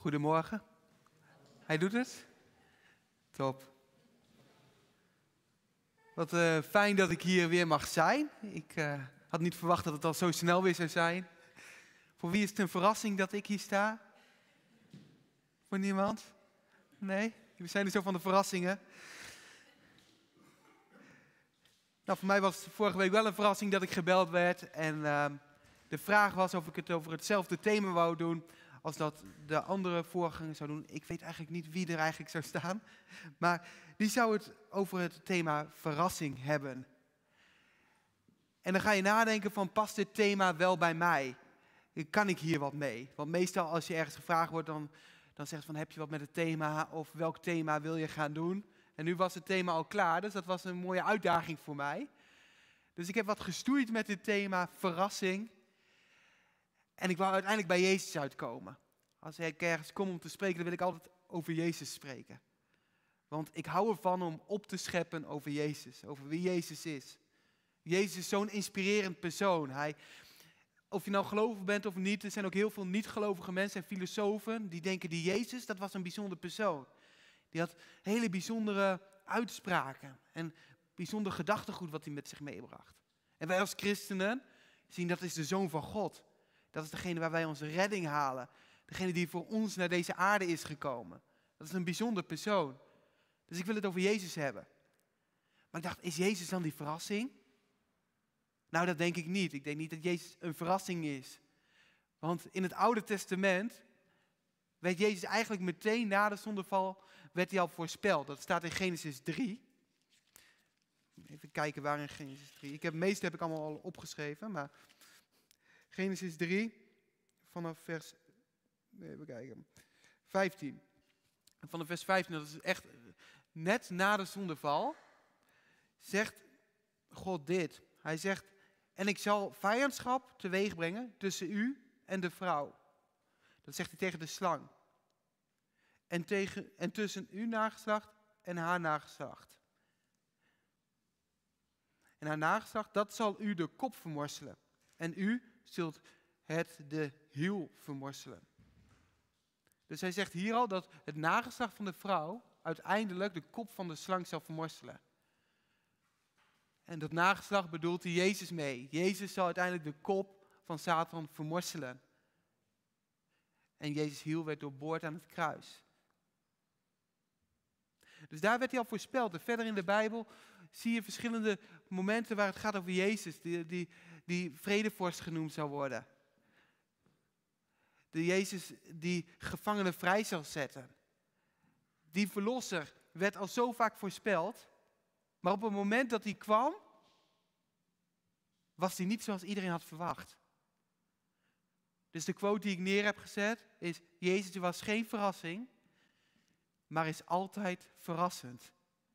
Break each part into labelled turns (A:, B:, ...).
A: Goedemorgen. Hij doet het? Top. Wat fijn dat ik hier weer mag zijn. Ik had niet verwacht dat het al zo snel weer zou zijn. Voor wie is het een verrassing dat ik hier sta? Voor niemand? Nee? We zijn er zo van de verrassingen. Nou, voor mij was het vorige week wel een verrassing dat ik gebeld werd. En de vraag was of ik het over hetzelfde thema wou doen als dat de andere voorganger zou doen. Ik weet eigenlijk niet wie er eigenlijk zou staan. Maar die zou het over het thema verrassing hebben. En dan ga je nadenken van, past dit thema wel bij mij? Kan ik hier wat mee? Want meestal als je ergens gevraagd wordt, dan zegt je van, heb je wat met het thema? Of welk thema wil je gaan doen? En nu was het thema al klaar, dus dat was een mooie uitdaging voor mij. Dus ik heb wat gestoeid met dit thema verrassing. En ik wou uiteindelijk bij Jezus uitkomen. Als ik ergens kom om te spreken, dan wil ik altijd over Jezus spreken. Want ik hou ervan om op te scheppen over Jezus, over wie Jezus is. Jezus is zo'n inspirerend persoon. Of je nou gelovig bent of niet, er zijn ook heel veel niet-gelovige mensen en filosofen die denken die Jezus, dat was een bijzonder persoon. Die had hele bijzondere uitspraken en bijzonder gedachtegoed wat hij met zich meebracht. En wij als christenen zien dat is de Zoon van God. Dat is degene waar wij onze redding halen. Degene die voor ons naar deze aarde is gekomen. Dat is een bijzonder persoon. Dus ik wil het over Jezus hebben. Maar ik dacht, is Jezus dan die verrassing? Nou, dat denk ik niet. Ik denk niet dat Jezus een verrassing is. Want in het Oude Testament werd Jezus eigenlijk meteen na de zondeval werd hij al voorspeld. Dat staat in Genesis 3. Even kijken waar in Genesis 3. Het meeste heb ik allemaal al opgeschreven, maar Genesis 3 vanaf vers even kijken, 15. Vanaf vers 15, dat is echt net na de zondeval, zegt God dit. Hij zegt, en ik zal vijandschap teweeg brengen tussen u en de vrouw. Dat zegt hij tegen de slang. En tussen uw nageslacht en haar nageslacht. En haar nageslacht, dat zal u de kop vermorselen. En u zult het de hiel vermorselen. Dus hij zegt hier al dat het nageslacht van de vrouw uiteindelijk de kop van de slang zal vermorselen. En dat nageslacht bedoelt hij Jezus mee. Jezus zal uiteindelijk de kop van Satan vermorselen. En Jezus' hiel werd doorboord aan het kruis. Dus daar werd hij al voorspeld. En verder in de Bijbel zie je verschillende momenten waar het gaat over Jezus, die vredevorst genoemd zal worden. De Jezus die gevangenen vrij zal zetten. Die verlosser werd al zo vaak voorspeld, maar op het moment dat hij kwam, was hij niet zoals iedereen had verwacht. Dus de quote die ik neer heb gezet is, Jezus was geen verrassing, maar is altijd verrassend.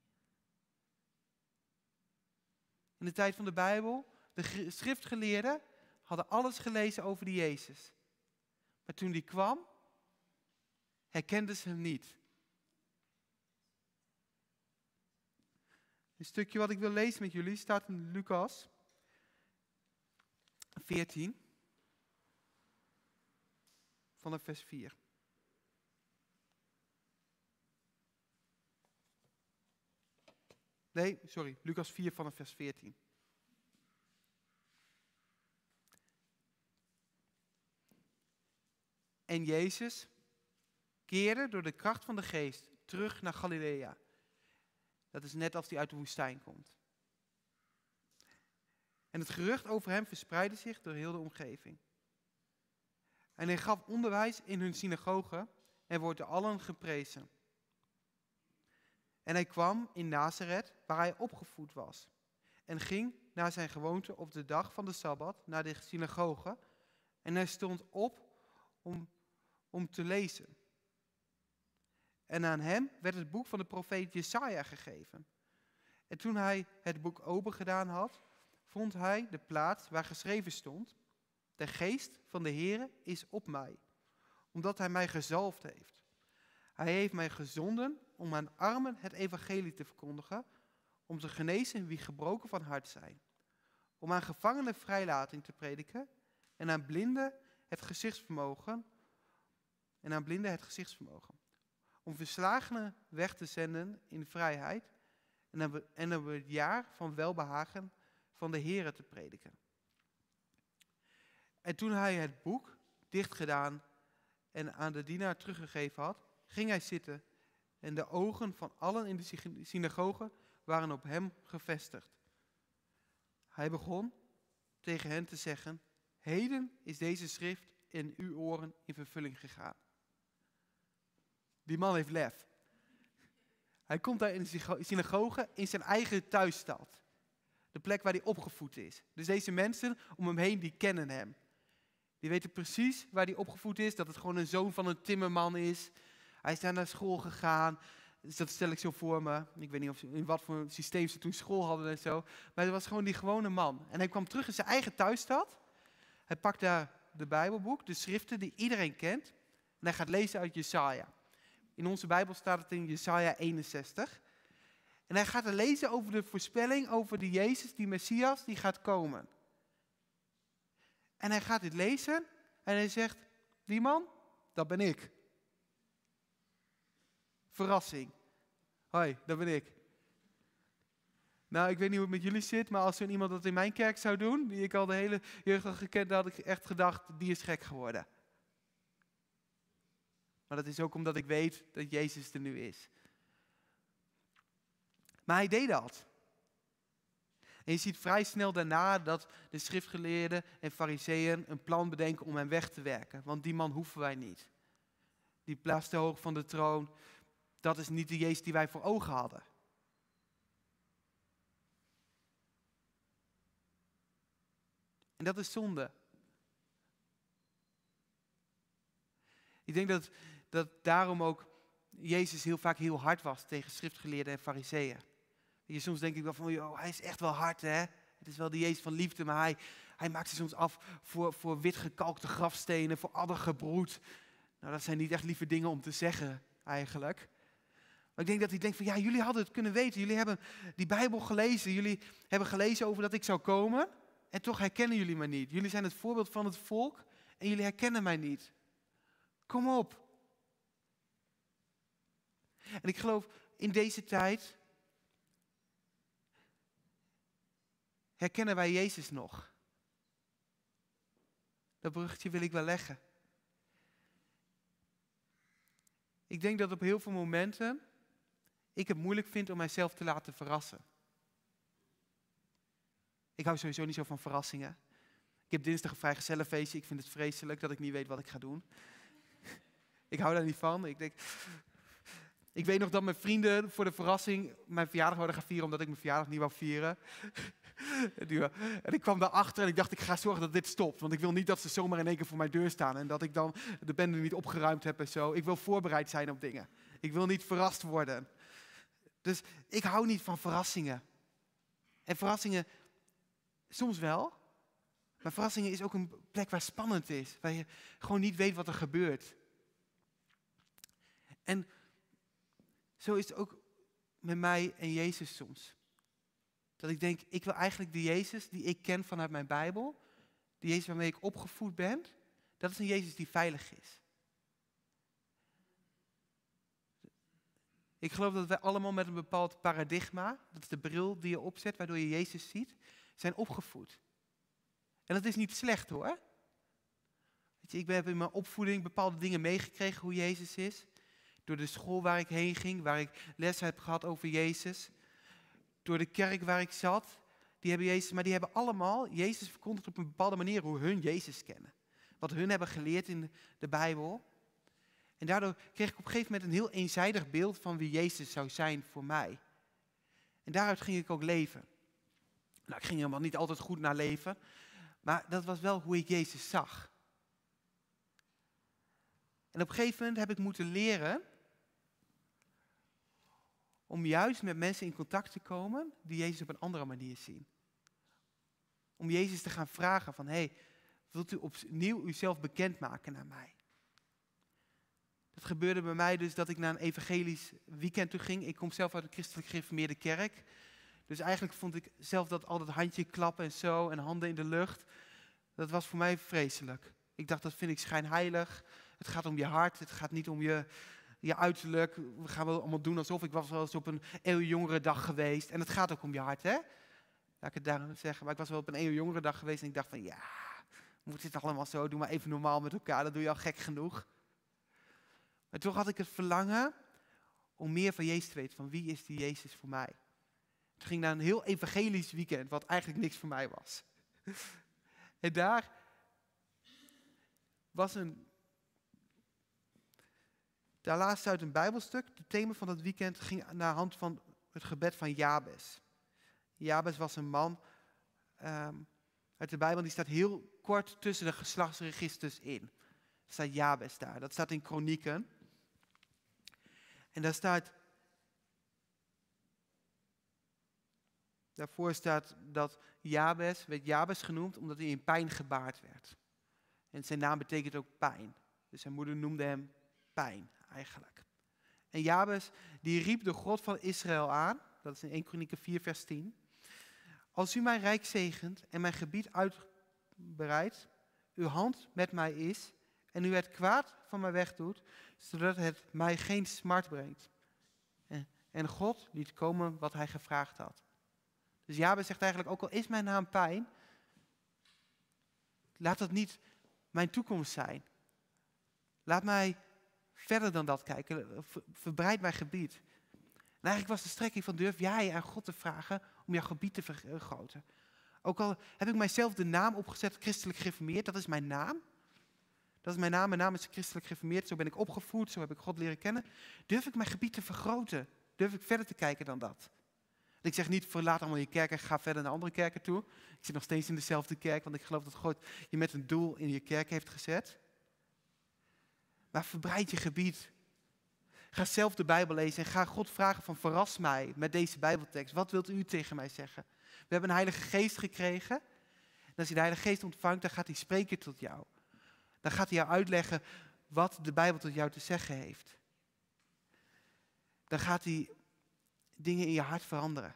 A: In de tijd van de Bijbel, de schriftgeleerden hadden alles gelezen over die Jezus. Maar toen die kwam, herkenden ze hem niet. Een stukje wat ik wil lezen met jullie staat in Lucas 14, vanaf vers 4. Nee, sorry, Lucas 4 vanaf vers 14. En Jezus keerde door de kracht van de geest terug naar Galilea. Dat is net als hij uit de woestijn komt. En het gerucht over hem verspreidde zich door heel de omgeving. En hij gaf onderwijs in hun synagoge en wordt door allen geprezen. En hij kwam in Nazareth, waar hij opgevoed was. En ging naar zijn gewoonte op de dag van de Sabbat naar de synagoge. En hij stond op om te lezen. En aan hem werd het boek van de profeet Jesaja gegeven. En toen hij het boek open gedaan had, vond hij de plaats waar geschreven stond: de geest van de Heere is op mij, omdat hij mij gezalfd heeft. Hij heeft mij gezonden om aan armen het evangelie te verkondigen, om te genezen wie gebroken van hart zijn, om aan gevangenen vrijlating te prediken en aan blinden het gezichtsvermogen, en aan blinden het gezichtsvermogen. Om verslagenen weg te zenden in vrijheid en om het jaar van welbehagen van de Here te prediken. En toen hij het boek dichtgedaan en aan de dienaar teruggegeven had, ging hij zitten en de ogen van allen in de synagoge waren op hem gevestigd. Hij begon tegen hen te zeggen: heden is deze schrift in uw oren in vervulling gegaan. Die man heeft lef. Hij komt daar in de synagoge in zijn eigen thuisstad. De plek waar hij opgevoed is. Dus deze mensen om hem heen, die kennen hem. Die weten precies waar hij opgevoed is. Dat het gewoon een zoon van een timmerman is. Hij is daar naar school gegaan. Dus dat stel ik zo voor me. Ik weet niet in wat voor systeem ze toen school hadden en zo. Maar het was gewoon die gewone man. En hij kwam terug in zijn eigen thuisstad. Hij pakt daar de Bijbelboek, de schriften die iedereen kent. En hij gaat lezen uit Jesaja. In onze Bijbel staat het in Jesaja 61. En hij gaat er lezen over de voorspelling over de Jezus, die Messias, die gaat komen. En hij gaat dit lezen en hij zegt: die man, dat ben ik. Verrassing. Hoi, dat ben ik. Nou, ik weet niet hoe het met jullie zit, maar als zo'n iemand dat in mijn kerk zou doen, die ik al de hele jeugd had gekend, dan had ik echt gedacht, die is gek geworden. Maar dat is ook omdat ik weet dat Jezus er nu is. Maar hij deed dat. En je ziet vrij snel daarna dat de schriftgeleerden en fariseeën een plan bedenken om hem weg te werken. Want die man hoeven wij niet. Die plaats te hoog van de troon, dat is niet de Jezus die wij voor ogen hadden. En dat is zonde. Ik denk dat daarom ook Jezus heel vaak heel hard was tegen schriftgeleerden en fariseeën. Soms denk ik wel van, joh, hij is echt wel hard, hè. Het is wel de Jezus van liefde, maar hij maakt zich soms af voor witgekalkte grafstenen, voor addergebroed. Nou, dat zijn niet echt lieve dingen om te zeggen, eigenlijk. Maar ik denk dat hij denkt van, ja, jullie hadden het kunnen weten. Jullie hebben die Bijbel gelezen. Jullie hebben gelezen over dat ik zou komen. En toch herkennen jullie mij niet. Jullie zijn het voorbeeld van het volk en jullie herkennen mij niet. Kom op. En ik geloof in deze tijd herkennen wij Jezus nog. Dat bruggetje wil ik wel leggen. Ik denk dat op heel veel momenten ik het moeilijk vind om mijzelf te laten verrassen. Ik hou sowieso niet zo van verrassingen. Ik heb dinsdag een vrijgezellenfeestje. Ik vind het vreselijk dat ik niet weet wat ik ga doen. Ik hou daar niet van. Ik weet nog dat mijn vrienden voor de verrassing mijn verjaardag wilden gaan vieren, omdat ik mijn verjaardag niet wou vieren. En ik kwam daarachter en ik dacht, ik ga zorgen dat dit stopt. Want ik wil niet dat ze zomaar in één keer voor mijn deur staan en dat ik dan de bende niet opgeruimd heb en zo. Ik wil voorbereid zijn op dingen. Ik wil niet verrast worden. Dus ik hou niet van verrassingen. En verrassingen, soms wel. Maar verrassingen is ook een plek waar spannend is. Waar je gewoon niet weet wat er gebeurt. En zo is het ook met mij en Jezus soms. Dat ik denk, ik wil eigenlijk de Jezus die ik ken vanuit mijn Bijbel, de Jezus waarmee ik opgevoed ben, dat is een Jezus die veilig is. Ik geloof dat wij allemaal met een bepaald paradigma, dat is de bril die je opzet, waardoor je Jezus ziet, zijn opgevoed. En dat is niet slecht hoor. Weet je, ik heb in mijn opvoeding bepaalde dingen meegekregen hoe Jezus is. Door de school waar ik heen ging, waar ik les heb gehad over Jezus. Door de kerk waar ik zat, die hebben Jezus, maar die hebben allemaal Jezus verkondigd op een bepaalde manier hoe hun Jezus kennen. Wat hun hebben geleerd in de Bijbel. En daardoor kreeg ik op een gegeven moment een heel eenzijdig beeld van wie Jezus zou zijn voor mij. En daaruit ging ik ook leven. Nou, ik ging helemaal niet altijd goed naar leven, maar dat was wel hoe ik Jezus zag. En op een gegeven moment heb ik moeten leren om juist met mensen in contact te komen die Jezus op een andere manier zien. Om Jezus te gaan vragen van, hey, wilt u opnieuw uzelf bekendmaken naar mij? Dat gebeurde bij mij dus dat ik naar een evangelisch weekend toe ging. Ik kom zelf uit een christelijk gereformeerde kerk. Dus eigenlijk vond ik zelf dat altijd handje klappen en zo en handen in de lucht. Dat was voor mij vreselijk. Ik dacht, dat vind ik schijnheilig. Het gaat om je hart, het gaat niet om je uiterlijk. We gaan wel allemaal doen alsof ik was wel eens op een eeuwjongerendag geweest. En het gaat ook om je hart, hè? Laat ik het daarom zeggen. Maar ik was wel op een eeuwjongerendag geweest en ik dacht van, ja, moet dit allemaal zo? Doe maar even normaal met elkaar, dat doe je al gek genoeg. Maar toch had ik het verlangen om meer van Jezus te weten. Van wie is die Jezus voor mij? Het ging naar een heel evangelisch weekend, wat eigenlijk niks voor mij was. En daar laatst uit een Bijbelstuk. Het thema van dat weekend ging naar de hand van het gebed van Jabes. Jabes was een man uit de Bijbel, die staat heel kort tussen de geslachtsregisters in. Er staat Jabes daar, dat staat in Kronieken. En daarvoor staat dat Jabes werd Jabes genoemd omdat hij in pijn gebaard werd. En zijn naam betekent ook pijn. Dus zijn moeder noemde hem pijn eigenlijk. En Jabes die riep de God van Israël aan, dat is in 1 Kronieken 4 vers 10. Als u mij rijk zegent en mijn gebied uitbreidt, uw hand met mij is en u het kwaad van mij wegdoet, zodat het mij geen smart brengt. En God liet komen wat hij gevraagd had. Dus Jabes zegt eigenlijk, ook al is mijn naam pijn, laat dat niet mijn toekomst zijn. Laat mij verder dan dat kijken. Verbreid mijn gebied. En eigenlijk was de strekking van, durf jij aan God te vragen om jouw gebied te vergroten. Ook al heb ik mijzelf de naam opgezet, christelijk gereformeerd, dat is mijn naam. Dat is mijn naam is christelijk gereformeerd, zo ben ik opgevoed, zo heb ik God leren kennen. Durf ik mijn gebied te vergroten? Durf ik verder te kijken dan dat? En ik zeg niet, verlaat allemaal je kerk en ga verder naar andere kerken toe. Ik zit nog steeds in dezelfde kerk, want ik geloof dat God je met een doel in je kerk heeft gezet. Maar verbreid je gebied. Ga zelf de Bijbel lezen en ga God vragen van verras mij met deze Bijbeltekst. Wat wilt u tegen mij zeggen? We hebben een Heilige Geest gekregen. En als je de Heilige Geest ontvangt, dan gaat hij spreken tot jou. Dan gaat hij jou uitleggen wat de Bijbel tot jou te zeggen heeft. Dan gaat hij dingen in je hart veranderen.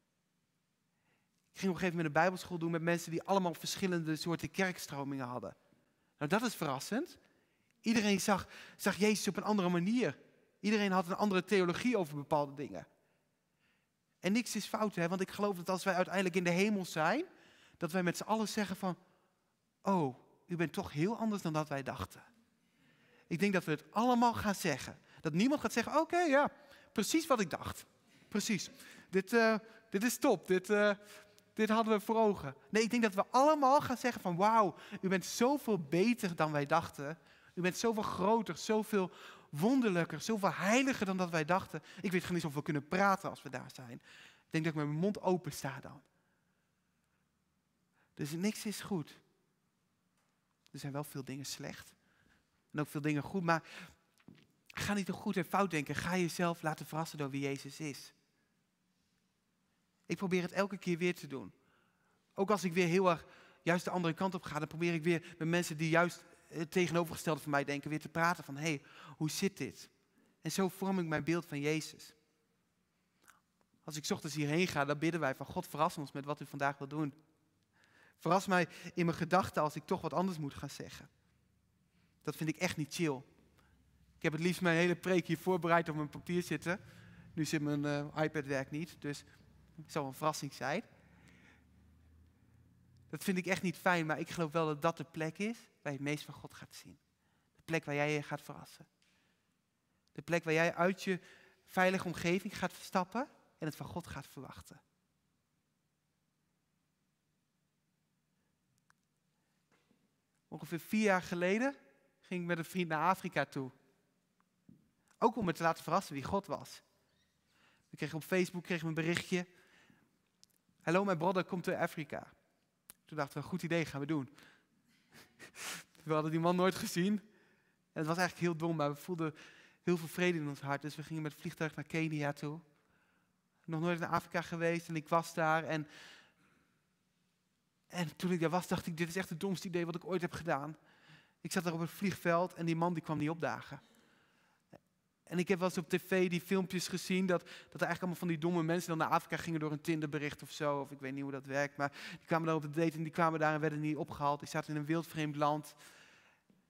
A: Ik ging op een gegeven moment een bijbelschool doen met mensen die allemaal verschillende soorten kerkstromingen hadden. Nou, dat is verrassend. Iedereen zag Jezus op een andere manier. Iedereen had een andere theologie over bepaalde dingen. En niks is fout, hè? Want ik geloof dat als wij uiteindelijk in de hemel zijn, dat wij met z'n allen zeggen van, oh, u bent toch heel anders dan dat wij dachten. Ik denk dat we het allemaal gaan zeggen. Dat niemand gaat zeggen, oké, ja, precies wat ik dacht. Precies. Dit is top. Dit hadden we voor ogen. Nee, ik denk dat we allemaal gaan zeggen van, wauw, u bent zoveel beter dan wij dachten. U bent zoveel groter, zoveel wonderlijker, zoveel heiliger dan dat wij dachten. Ik weet gewoon niet of we kunnen praten als we daar zijn. Ik denk dat ik met mijn mond open sta dan. Dus niks is goed. Er zijn wel veel dingen slecht. En ook veel dingen goed, maar ga niet te goed en fout denken. Ga jezelf laten verrassen door wie Jezus is. Ik probeer het elke keer weer te doen. Ook als ik weer heel erg juist de andere kant op ga, dan probeer ik weer met mensen die juist het tegenovergestelde van mij denken, weer te praten van, hé, hoe zit dit? En zo vorm ik mijn beeld van Jezus. Als ik 's ochtends hierheen ga, dan bidden wij van, God, verras ons met wat u vandaag wil doen. Verras mij in mijn gedachten als ik toch wat anders moet gaan zeggen. Dat vind ik echt niet chill. Ik heb het liefst mijn hele preek hier voorbereid op mijn papier zitten. Nu zit mijn iPad werkt niet, dus het zal een verrassing zijn. Dat vind ik echt niet fijn, maar ik geloof wel dat dat de plek is waar je het meest van God gaat zien. De plek waar jij je gaat verrassen. De plek waar jij uit je veilige omgeving gaat stappen en het van God gaat verwachten. Ongeveer 4 jaar geleden ging ik met een vriend naar Afrika toe. Ook om me te laten verrassen wie God was. Ik kreeg op Facebook een berichtje. Hallo, mijn brother komt uit Afrika. Toen dachten we, goed idee, gaan we doen. We hadden die man nooit gezien. En het was eigenlijk heel dom, maar we voelden heel veel vrede in ons hart. Dus we gingen met het vliegtuig naar Kenia toe. Nog nooit naar Afrika geweest en ik was daar. En toen ik daar was, dacht ik, dit is echt het domste idee wat ik ooit heb gedaan. Ik zat daar op het vliegveld en die man die kwam niet opdagen. En ik heb wel eens op tv die filmpjes gezien dat er eigenlijk allemaal van die domme mensen dan naar Afrika gingen door een Tinderbericht of zo. Of ik weet niet hoe dat werkt, maar die kwamen daar op de date en die kwamen daar en werden niet opgehaald. Die zaten in een wildvreemd land.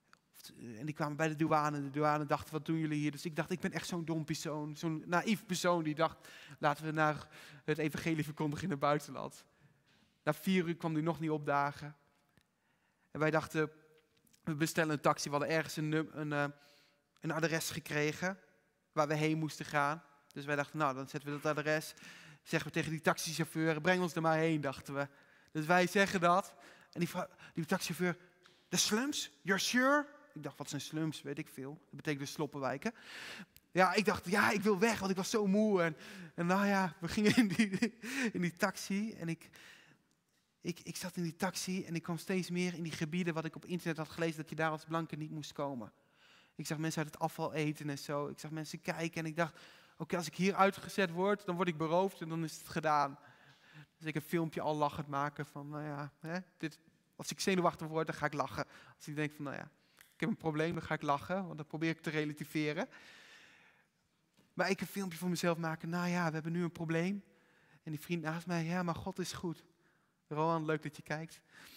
A: En die kwamen bij de douane. De douane dacht, wat doen jullie hier? Dus ik dacht, ik ben echt zo'n dom persoon. Zo'n naïef persoon die dacht, laten we naar het evangelie verkondigen in het buitenland. Na 4 uur kwam hij nog niet opdagen. En wij dachten, we bestellen een taxi. We hadden ergens een adres gekregen waar we heen moesten gaan. Dus wij dachten, nou, dan zetten we dat adres. Zeggen we tegen die taxichauffeur, breng ons er maar heen, dachten we. Dus wij zeggen dat. En die taxichauffeur, de slums? You're sure? Ik dacht, wat zijn slums? Weet ik veel. Dat betekent dus sloppenwijken. Ja, ik dacht, ja, ik wil weg, want ik was zo moe. En nou ja, we gingen in die taxi. En ik zat in die taxi en ik kwam steeds meer in die gebieden wat ik op internet had gelezen, dat je daar als blanke niet moest komen. Ik zag mensen uit het afval eten en zo. Ik zag mensen kijken en ik dacht, oké, als ik hier uitgezet word, dan word ik beroofd en dan is het gedaan. Dus ik een filmpje al lachend maken van, nou ja, als ik zenuwachtig word, dan ga ik lachen. Als ik denk van, nou ja, ik heb een probleem, dan ga ik lachen, want dan probeer ik te relativeren. Maar ik een filmpje voor mezelf maken, nou ja, we hebben nu een probleem. En die vriend naast mij, ja, maar God is goed. Rowan, leuk dat je kijkt.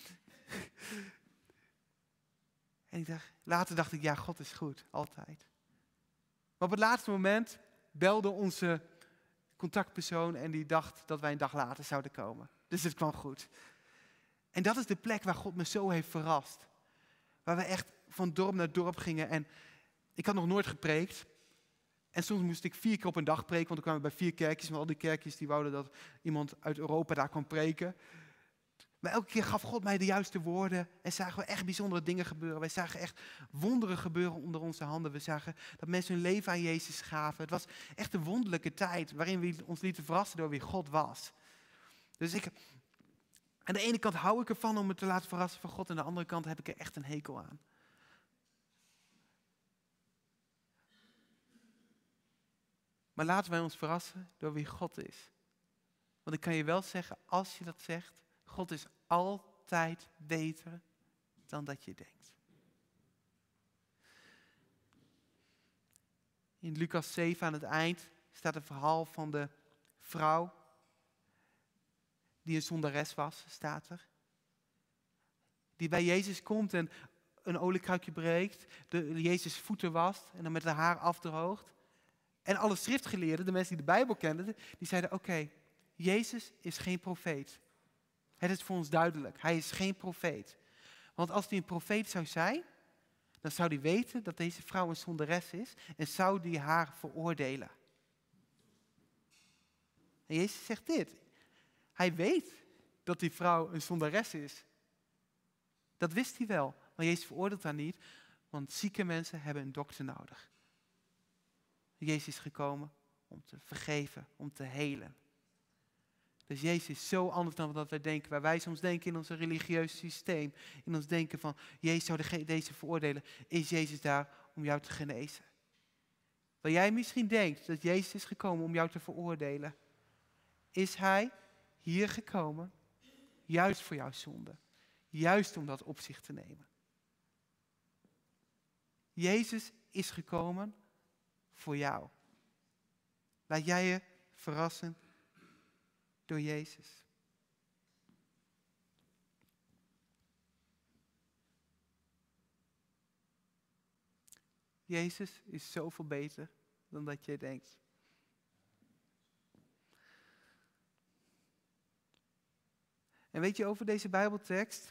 A: En later dacht ik, ja, God is goed, altijd. Maar op het laatste moment belde onze contactpersoon en die dacht dat wij een dag later zouden komen. Dus het kwam goed. En dat is de plek waar God me zo heeft verrast. Waar we echt van dorp naar dorp gingen. En ik had nog nooit gepreekt. En soms moest ik 4 keer op een dag preken, want dan kwamen we bij 4 kerkjes. Maar al die kerkjes die wouden dat iemand uit Europa daar kwam preken. Maar elke keer gaf God mij de juiste woorden en zagen we echt bijzondere dingen gebeuren. Wij zagen echt wonderen gebeuren onder onze handen. We zagen dat mensen hun leven aan Jezus gaven. Het was echt een wonderlijke tijd waarin we ons lieten verrassen door wie God was. Dus aan de ene kant hou ik ervan om me te laten verrassen van God. En aan de andere kant heb ik er echt een hekel aan. Maar laten wij ons verrassen door wie God is. Want ik kan je wel zeggen, als je dat zegt, God is altijd beter dan dat je denkt. In Lucas 7 aan het eind staat een verhaal van de vrouw die een zondares was, staat er. Die bij Jezus komt en een oliekruikje breekt, Jezus voeten wast en dan met haar haar afdroogt. En alle schriftgeleerden, de mensen die de Bijbel kenden, die zeiden, oké, Jezus is geen profeet. Het is voor ons duidelijk, hij is geen profeet. Want als hij een profeet zou zijn, dan zou hij weten dat deze vrouw een zondares is en zou hij haar veroordelen. En Jezus zegt dit. Hij weet dat die vrouw een zondares is. Dat wist hij wel, maar Jezus veroordeelt haar niet, want zieke mensen hebben een dokter nodig. Jezus is gekomen om te vergeven, om te helen. Dus Jezus is zo anders dan wat wij denken. Waar wij soms denken in ons religieuze systeem. In ons denken van, Jezus zou deze veroordelen. Is Jezus daar om jou te genezen? Waar jij misschien denkt dat Jezus is gekomen om jou te veroordelen. Is hij hier gekomen juist voor jouw zonde. Juist om dat op zich te nemen. Jezus is gekomen voor jou. Laat jij je verrassen door Jezus. Jezus is zoveel beter dan dat jij denkt. En weet je over deze Bijbeltekst?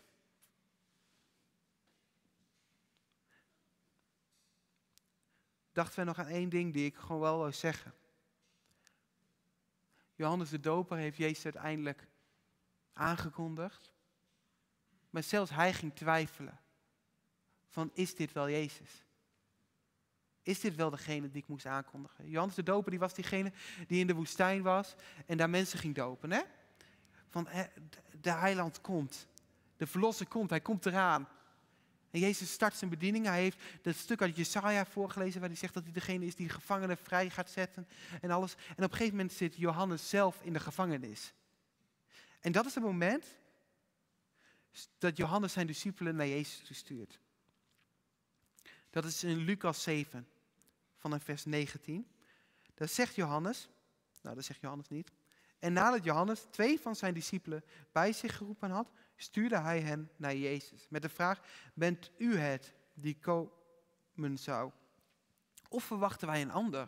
A: Dachten wij nog aan één ding die ik gewoon wel wil zeggen. Johannes de Doper heeft Jezus uiteindelijk aangekondigd. Maar zelfs hij ging twijfelen. Van, is dit wel Jezus? Is dit wel degene die ik moest aankondigen? Johannes de Doper die was diegene die in de woestijn was en daar mensen ging dopen. Hè? Van, de heiland komt. De verlosser komt, hij komt eraan. En Jezus start zijn bediening. Hij heeft dat stuk uit Jesaja voorgelezen waar hij zegt dat hij degene is die gevangenen vrij gaat zetten en alles. En op een gegeven moment zit Johannes zelf in de gevangenis. En dat is het moment dat Johannes zijn discipelen naar Jezus toestuurt. Dat is in Lucas 7, vanaf vers 19. Daar zegt Johannes, nou dat zegt Johannes niet. En nadat Johannes 2 van zijn discipelen bij zich geroepen had, stuurde hij hen naar Jezus. Met de vraag, bent u het die zou? Of verwachten wij een ander?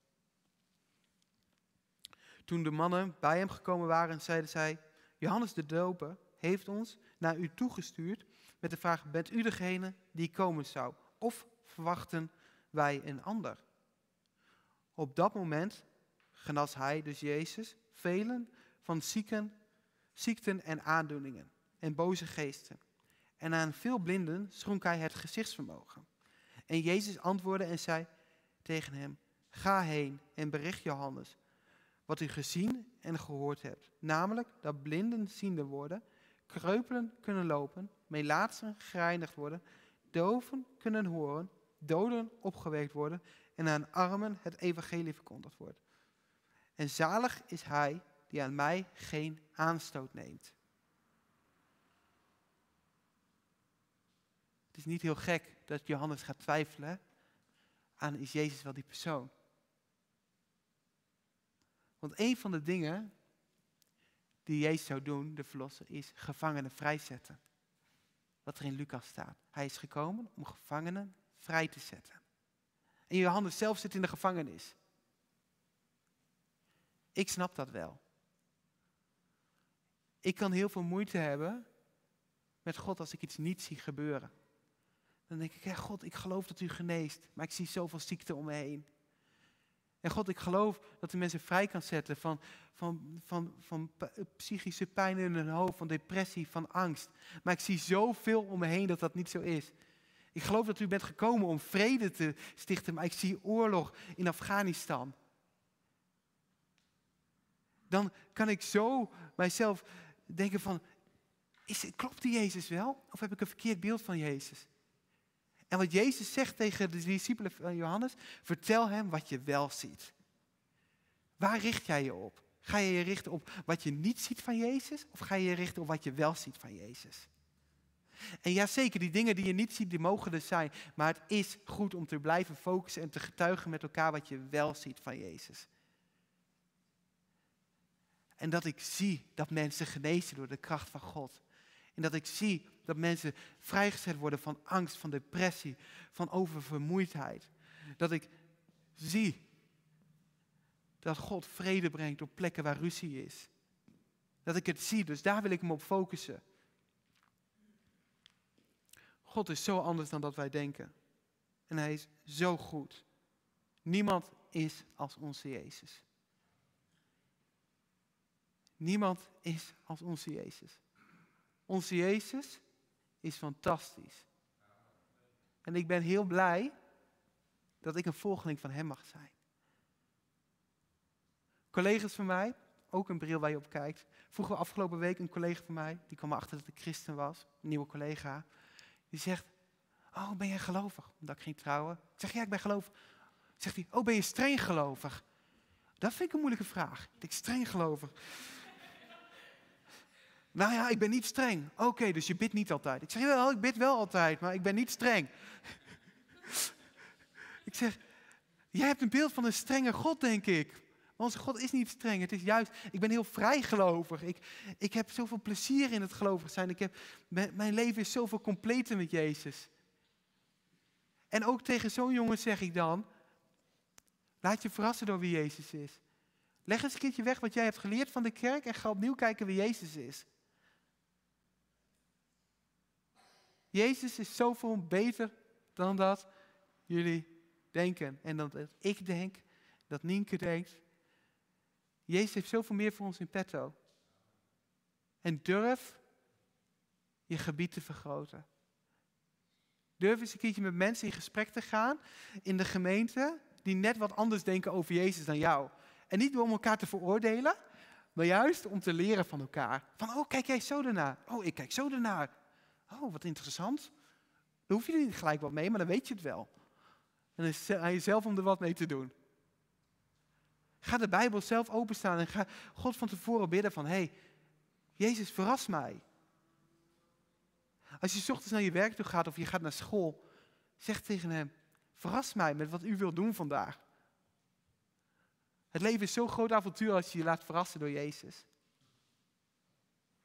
A: Toen de mannen bij hem gekomen waren, zeiden zij: Johannes de Doper heeft ons naar u toegestuurd met de vraag: bent u degene die komen zou? Of verwachten wij een ander? Op dat moment genas hij, dus Jezus, velen van ziekten en aandoeningen en boze geesten. En aan veel blinden schonk hij het gezichtsvermogen. En Jezus antwoordde en zei tegen hem: ga heen en bericht Johannes wat u gezien en gehoord hebt. Namelijk dat blinden ziende worden, kreupelen kunnen lopen, melaatsen gereinigd worden, doven kunnen horen, doden opgewekt worden en aan armen het evangelie verkondigd wordt. En zalig is hij die aan mij geen aanstoot neemt. Het is niet heel gek dat Johannes gaat twijfelen aan: is Jezus wel die persoon? Want een van de dingen die Jezus zou doen, de verlosser, is gevangenen vrijzetten. Wat er in Lucas staat. Hij is gekomen om gevangenen vrij te zetten. En Johannes zelf zit in de gevangenis. Ik snap dat wel. Ik kan heel veel moeite hebben met God als ik iets niet zie gebeuren. Dan denk ik: ja, God, ik geloof dat u geneest, maar ik zie zoveel ziekte om me heen. En God, ik geloof dat u mensen vrij kan zetten van psychische pijn in hun hoofd, van depressie, van angst. Maar ik zie zoveel om me heen dat dat niet zo is. Ik geloof dat u bent gekomen om vrede te stichten, maar ik zie oorlog in Afghanistan. Dan kan ik zo mijzelf denken van: klopt die Jezus wel? Of heb ik een verkeerd beeld van Jezus? En wat Jezus zegt tegen de discipelen van Johannes: vertel hem wat je wel ziet. Waar richt jij je op? Ga je je richten op wat je niet ziet van Jezus? Of ga je je richten op wat je wel ziet van Jezus? En ja, zeker, die dingen die je niet ziet, die mogen er zijn. Maar het is goed om te blijven focussen en te getuigen met elkaar wat je wel ziet van Jezus. En dat ik zie dat mensen genezen door de kracht van God. En dat ik zie dat mensen vrijgezet worden van angst, van depressie, van oververmoeidheid. Dat ik zie dat God vrede brengt op plekken waar ruzie is. Dat ik het zie, dus daar wil ik me op focussen. God is zo anders dan dat wij denken. En hij is zo goed. Niemand is als onze Jezus. Niemand is als onze Jezus. Onze Jezus is fantastisch. En ik ben heel blij dat ik een volgeling van hem mag zijn. Collega's van mij, ook een bril waar je op kijkt. Vroeger afgelopen week een collega van mij, die kwam erachter dat ik christen was. Een nieuwe collega. Die zegt: oh, ben jij gelovig? Omdat ik ging trouwen. Ik zeg: ja, ik ben gelovig. Zegt hij: oh, ben je streng gelovig? Dat vind ik een moeilijke vraag. Ik denk: streng gelovig. Nou ja, ik ben niet streng. Oké, dus je bidt niet altijd. Ik zeg: wel, ik bid wel altijd, maar ik ben niet streng. Ik zeg: jij hebt een beeld van een strenge God, denk ik. Maar onze God is niet streng. Het is juist, ik ben heel vrijgelovig. Ik heb zoveel plezier in het gelovig zijn. Mijn leven is zoveel completer met Jezus. En ook tegen zo'n jongen zeg ik dan: laat je verrassen door wie Jezus is. Leg eens een keertje weg wat jij hebt geleerd van de kerk en ga opnieuw kijken wie Jezus is. Jezus is zoveel beter dan dat jullie denken. En dat ik denk, dat Nienke denkt. Jezus heeft zoveel meer voor ons in petto. En durf je gebied te vergroten. Durf eens een keertje met mensen in gesprek te gaan in de gemeente die net wat anders denken over Jezus dan jou. En niet om elkaar te veroordelen, maar juist om te leren van elkaar. Van: oh, kijk jij zo ernaar? Oh, ik kijk zo ernaar. Oh, wat interessant. Dan hoef je er niet gelijk wat mee, maar dan weet je het wel. En dan is het aan jezelf om er wat mee te doen. Ga de Bijbel zelf openstaan en ga God van tevoren bidden van: hey, Jezus, verras mij. Als je 's ochtends naar je werk toe gaat of je gaat naar school, zeg tegen hem: verras mij met wat u wilt doen vandaag. Het leven is zo'n groot avontuur als je je laat verrassen door Jezus.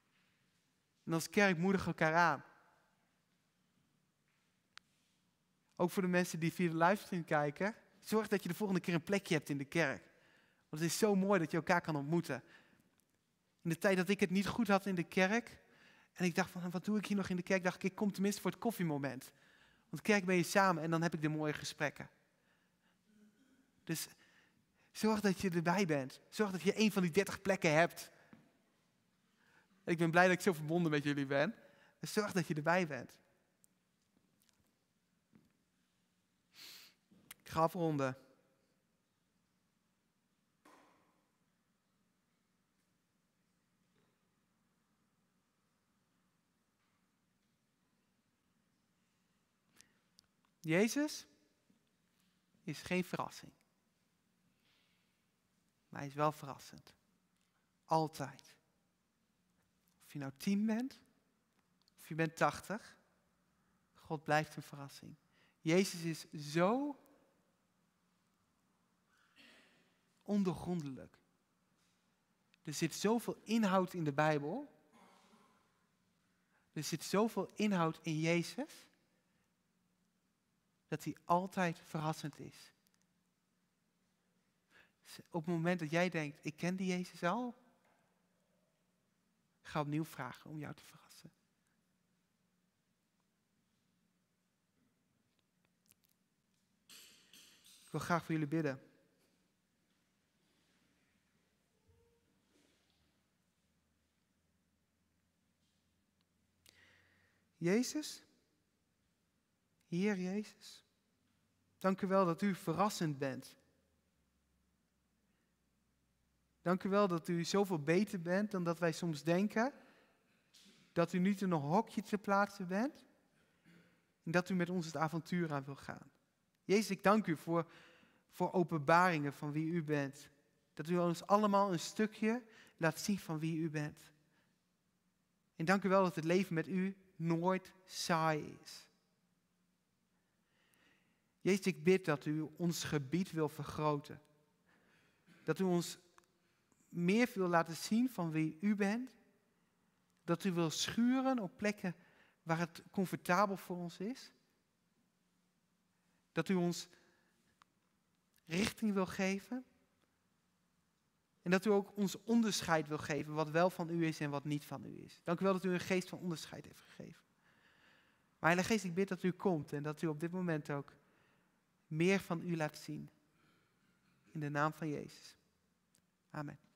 A: En als kerk moedigen elkaar aan. Ook voor de mensen die via de livestream kijken. Zorg dat je de volgende keer een plekje hebt in de kerk. Want het is zo mooi dat je elkaar kan ontmoeten. In de tijd dat ik het niet goed had in de kerk. En ik dacht van, wat doe ik hier nog in de kerk? Dacht ik kom tenminste voor het koffiemoment. Want kerk ben je samen en dan heb ik de mooie gesprekken. Dus zorg dat je erbij bent. Zorg dat je een van die 30 plekken hebt. Ik ben blij dat ik zo verbonden met jullie ben. Dus zorg dat je erbij bent. Ik ga afronden. Jezus is geen verrassing. Maar hij is wel verrassend. Altijd. Of je nou 10 bent, of je bent 80. God blijft een verrassing. Jezus is zo ondoorgrondelijk. Er zit zoveel inhoud in de Bijbel. Er zit zoveel inhoud in Jezus. Dat hij altijd verrassend is. Dus op het moment dat jij denkt, ik ken die Jezus al. Ga opnieuw vragen om jou te verrassen. Ik wil graag voor jullie bidden. Jezus, Heer Jezus, dank u wel dat u verrassend bent. Dank u wel dat u zoveel beter bent dan dat wij soms denken. Dat u niet in een hokje te plaatsen bent. En dat u met ons het avontuur aan wil gaan. Jezus, ik dank u voor openbaringen van wie u bent. Dat u ons allemaal een stukje laat zien van wie u bent. En dank u wel dat het leven met u nooit saai is. Jezus, ik bid dat u ons gebied wil vergroten. Dat u ons meer wil laten zien van wie u bent. Dat u wil schuren op plekken waar het comfortabel voor ons is. Dat u ons richting wil geven. En dat u ook ons onderscheid wil geven wat wel van u is en wat niet van u is. Dank u wel dat u een geest van onderscheid heeft gegeven. Maar Heilige Geest, ik bid dat u komt en dat u op dit moment ook meer van u laat zien. In de naam van Jezus. Amen.